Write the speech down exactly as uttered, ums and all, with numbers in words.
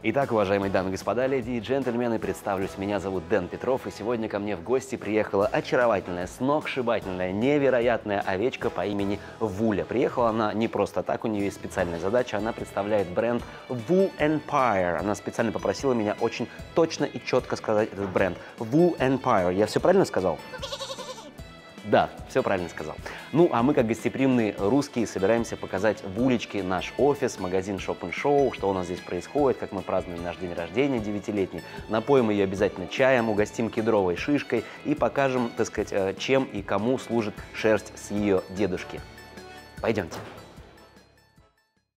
Итак, уважаемые дамы и господа, леди и джентльмены, представлюсь, меня зовут Дэн Петров, и сегодня ко мне в гости приехала очаровательная, сногсшибательная, невероятная овечка по имени Вуля. Приехала она не просто так, у нее есть специальная задача, она представляет бренд Wool Empire. Она специально попросила меня очень точно и четко сказать этот бренд. Wool Empire. Я все правильно сказал? Да, все правильно сказал. Ну, а мы, как гостеприимные русские, собираемся показать Вулечке наш офис, магазин Shop and Show, что у нас здесь происходит, как мы празднуем наш день рождения девятилетний. Напоим ее обязательно чаем, угостим кедровой шишкой и покажем, так сказать, чем и кому служит шерсть с ее дедушки. Пойдемте.